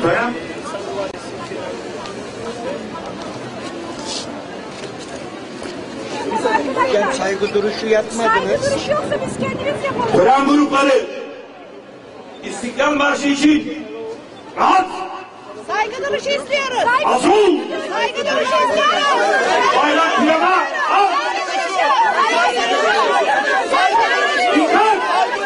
Dönem. Yani saygı duruşu yapmadınız. Saygı duruşu yoksa biz kendimiz yapalım. Tören grupları İstiklal Marşı için rahat. Saygı duruşu istiyoruz. Asul. Saygı duruşu istiyoruz. Bayrak piyama. Al. Dikkat.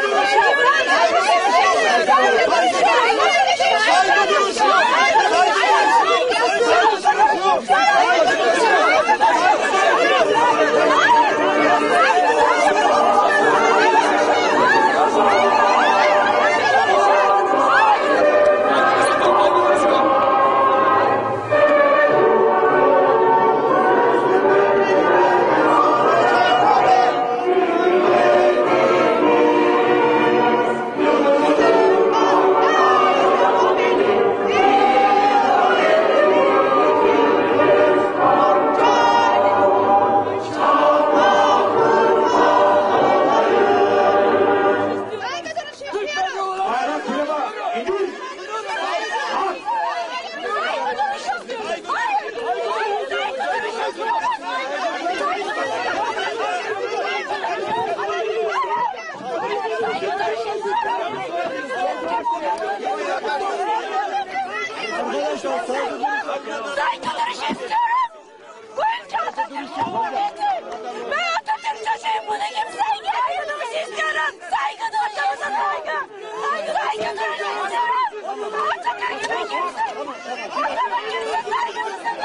Saygı duruşu istiyorum. Bu ülke Atatürk Cumhuriyeti. Ben Atatürk çocuğuyum. Bunu kimse saygı duruşu istiyorum. Saygı duruşumuza saygı. Saygı duruşu istiyorum. Atatürk gibi kimse. Atatürk kimse saygımızı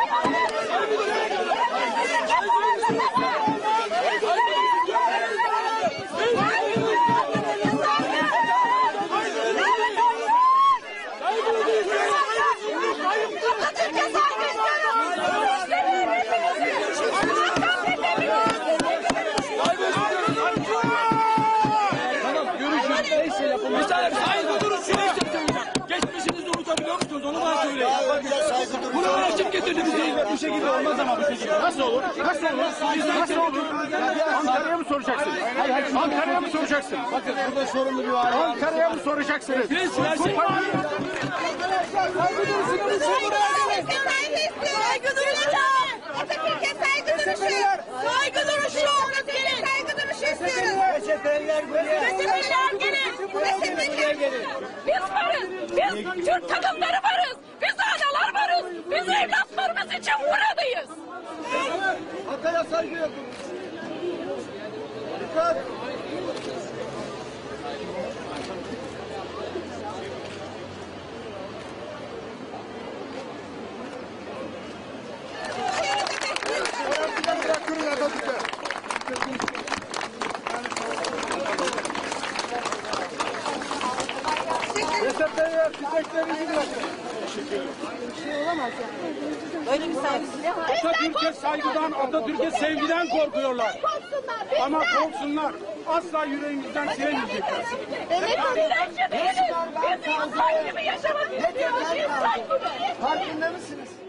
Atatürk'e saygı Saygı duruşu geçmişinizi unutabiliyor musunuz? Onu bana söyleyin. Bunu uğraşıp getirdi bizi. Bu şekilde olmaz ama bu şekilde. Nasıl olur? Nasıl olur? Nasıl olur? Ankara'ya mı soracaksın? Ankara'ya mı soracaksın? Bakın burada sorumlu bir var. Ankara'ya mı soracaksınız? Biz Saygı duruşu. Atatürk'e saygı duruşu. Saygı duruşu. Atatürk'e saygı duruşu istiyoruz. Reçeteler gelin. Reçeteler gelin. Biz varız. Biz Türk kadınları varız. Biz analar varız. Biz evlatlarımız için buradayız. Hataya saygı yapın. Dikkat. Öyle bir saygısızlık var. Atatürk'e saygıdan, Atatürk'e sevgiden korkuyorlar. Ama korksunlar. Asla yüreğimizden silemeyecekler. Evet, biz dirençli değiliz. Biz insanlar gibi yaşamak istiyoruz. Biz saygı duyuyoruz. Farkında mısınız?